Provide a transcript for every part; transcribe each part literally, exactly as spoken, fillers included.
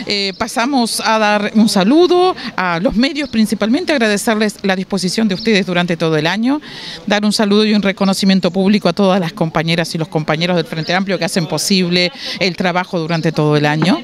eh, pasamos a dar un saludo a los medios, principalmente agradecerles la disposición de ustedes durante todo el año, dar un saludo y un reconocimiento público a todas las compañeras y los compañeros del Frente Amplio que hacen posible el trabajo durante todo el año,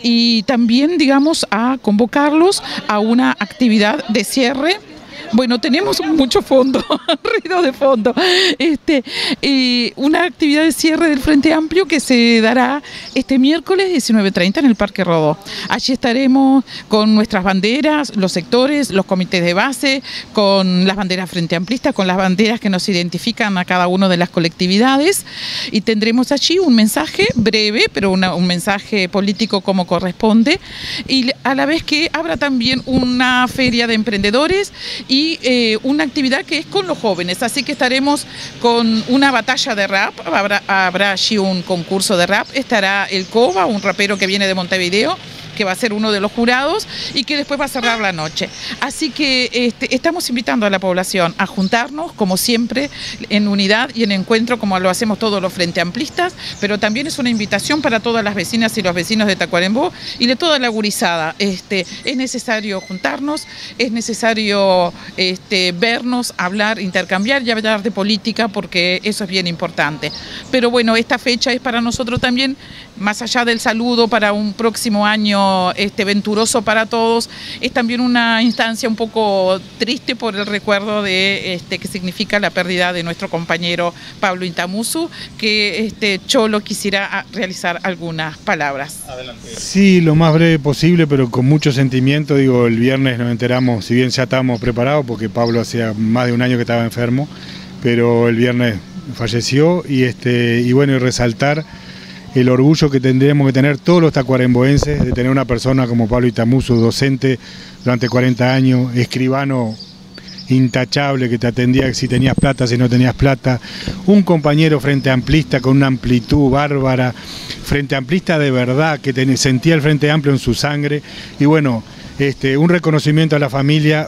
y también, digamos, a convocarlos a una actividad de cierre. Bueno, tenemos mucho fondo, ruido de fondo. Este, eh, una actividad de cierre del Frente Amplio que se dará este miércoles diecinueve treinta en el Parque Rodó. Allí estaremos con nuestras banderas, los sectores, los comités de base, con las banderas Frente Amplistas, con las banderas que nos identifican a cada una de las colectividades, y tendremos allí un mensaje breve, pero una, un mensaje político como corresponde, y a la vez que habrá también una feria de emprendedores y Y eh, una actividad que es con los jóvenes, así que estaremos con una batalla de rap, habrá, habrá allí un concurso de rap, estará el Coba, un rapero que viene de Montevideo, que va a ser uno de los jurados y que después va a cerrar la noche. Así que este, estamos invitando a la población a juntarnos, como siempre, en unidad y en encuentro, como lo hacemos todos los Frente Amplistas, pero también es una invitación para todas las vecinas y los vecinos de Tacuarembó y de toda la gurizada. Este, es necesario juntarnos, es necesario este, vernos, hablar, intercambiar y hablar de política, porque eso es bien importante. Pero bueno, esta fecha es para nosotros también, más allá del saludo para un próximo año este, venturoso para todos, es también una instancia un poco triste por el recuerdo de este, que significa la pérdida de nuestro compañero Pablo Intamusu, que este, Cholo quisiera realizar algunas palabras. Adelante. Sí, lo más breve posible, pero con mucho sentimiento. Digo, el viernes nos enteramos, si bien ya estábamos preparados, porque Pablo hacía más de un año que estaba enfermo, pero el viernes falleció, y, este, y bueno, y resaltar el orgullo que tendremos que tener todos los tacuaremboenses de tener una persona como Pablo Intamusu, docente durante cuarenta años, escribano intachable que te atendía si tenías plata, si no tenías plata, un compañero frente amplista con una amplitud bárbara, frente amplista de verdad, que ten, sentía el Frente Amplio en su sangre, y bueno, Este, un reconocimiento a la familia,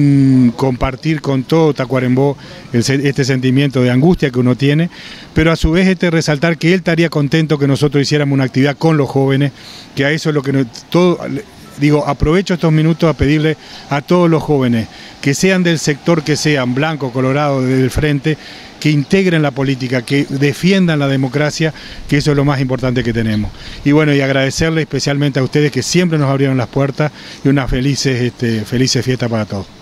un compartir con todo Tacuarembó el, este sentimiento de angustia que uno tiene, pero a su vez este resaltar que él estaría contento que nosotros hiciéramos una actividad con los jóvenes, que a eso es lo que nos, todo, digo, aprovecho estos minutos a pedirle a todos los jóvenes, que sean del sector que sean, blanco, colorado, del frente, que integren la política, que defiendan la democracia, que eso es lo más importante que tenemos. Y bueno, y agradecerle especialmente a ustedes que siempre nos abrieron las puertas, y unas felices, este, felices fiestas para todos.